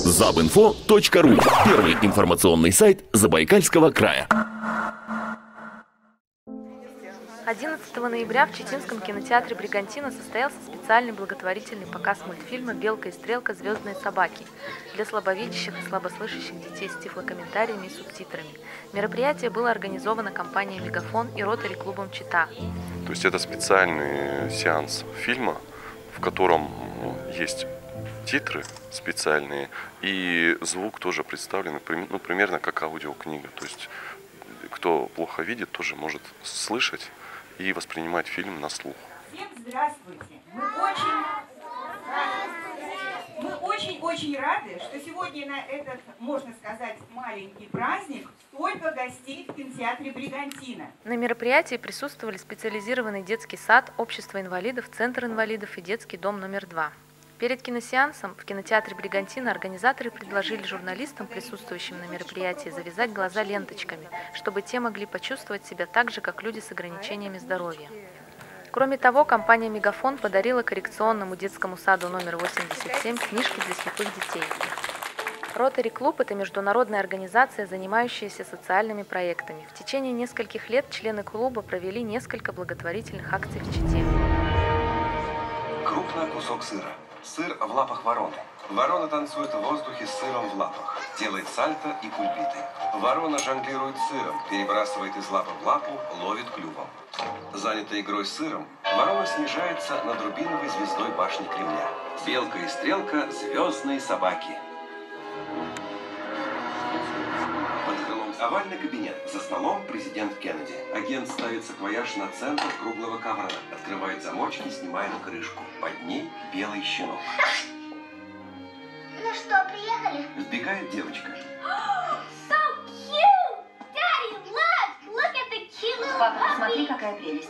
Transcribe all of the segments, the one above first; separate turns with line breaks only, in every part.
Забинфо.ру. Первый информационный сайт Забайкальского края.
11 ноября в Читинском кинотеатре «Бригантина» состоялся специальный благотворительный показ мультфильма «Белка и стрелка. Звездные собаки» для слабовидящих и слабослышащих детей с тифлокомментариями и субтитрами. Мероприятие было организовано компанией «Мегафон» и Ротари-клубом «Чита».
То есть это специальный сеанс фильма, в котором есть титры специальные, и звук тоже представлен, примерно как аудиокнига. То есть кто плохо видит, тоже может слышать и воспринимать фильм на слух.
Всем здравствуйте! Мы очень-очень рады, что сегодня на этот, можно сказать, маленький праздник столько гостей в кинотеатре «Бригантина».
На мероприятии присутствовали специализированный детский сад, общество инвалидов, центр инвалидов и детский дом номер 2. Перед киносеансом в кинотеатре «Бригантина» организаторы предложили журналистам, присутствующим на мероприятии, завязать глаза ленточками, чтобы те могли почувствовать себя так же, как люди с ограничениями здоровья. Кроме того, компания «Мегафон» подарила коррекционному детскому саду номер 87 книжки для слепых детей. Ротари-клуб – это международная организация, занимающаяся социальными проектами. В течение нескольких лет члены клуба провели несколько благотворительных акций в Чите.
Крупный кусок сыра. Сыр в лапах вороны. Ворона танцует в воздухе с сыром в лапах. Делает сальто и кульбиты. Ворона жонглирует сыром, перебрасывает из лапы в лапу, ловит клювом. Занятая игрой с сыром, ворона снижается над рубиновой звездой башни Кремля. Белка и стрелка – звездные собаки. Под крылом овальный кабинет. За столом президент Кеннеди. Агент ставит саквояж на центр круглого ковра. Открывает замочки, снимает крышку. Под ней белый щенок.
Ну что, приехали?
Вбегает девочка.
So cute! Daddy, look at the cute little
Папа,
puppy.
посмотри, какая прелесть.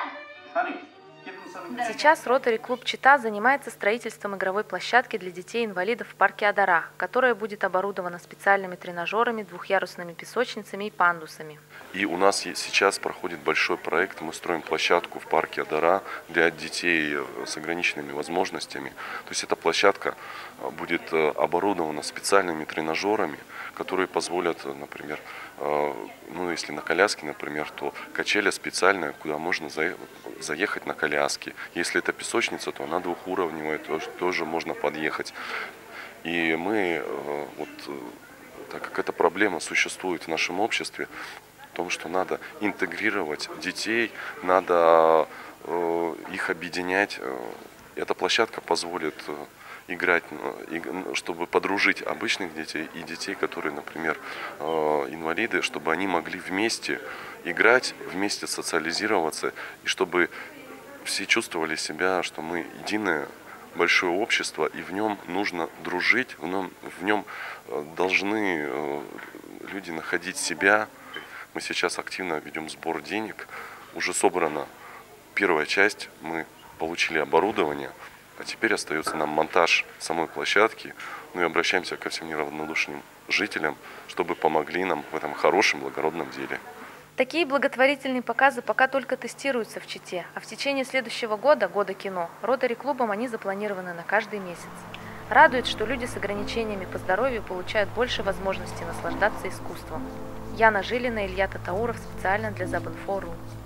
Сейчас Ротари-клуб «Чита» занимается строительством игровой площадки для детей-инвалидов в парке Адара, которая будет оборудована специальными тренажерами, двухъярусными песочницами и пандусами.
И у нас сейчас проходит большой проект. Мы строим площадку в парке Адара для детей с ограниченными возможностями. То есть эта площадка будет оборудована специальными тренажерами, которые позволят, например, если на коляске, например, то качеля специальная, куда можно заехать на коляске. Если это песочница, то она двухуровневая, тоже можно подъехать. И мы, так как эта проблема существует в нашем обществе, в том, что надо интегрировать детей, надо их объединять. Эта площадка позволит играть, чтобы подружить обычных детей и детей, которые, например, инвалиды, чтобы они могли вместе играть, вместе социализироваться, и чтобы все чувствовали себя, что мы единое большое общество, и в нем нужно дружить, в нем должны люди находить себя. Мы сейчас активно ведем сбор денег, уже собрана первая часть, мы получили оборудование, а теперь остается нам монтаж самой площадки. Ну и обращаемся ко всем неравнодушным жителям, чтобы помогли нам в этом хорошем, благородном деле.
Такие благотворительные показы пока только тестируются в Чите, а в течение следующего года, года кино, Ротари-клубом они запланированы на каждый месяц. Радует, что люди с ограничениями по здоровью получают больше возможностей наслаждаться искусством. Яна Жилина, Илья Татауров специально для Забинфо.ру.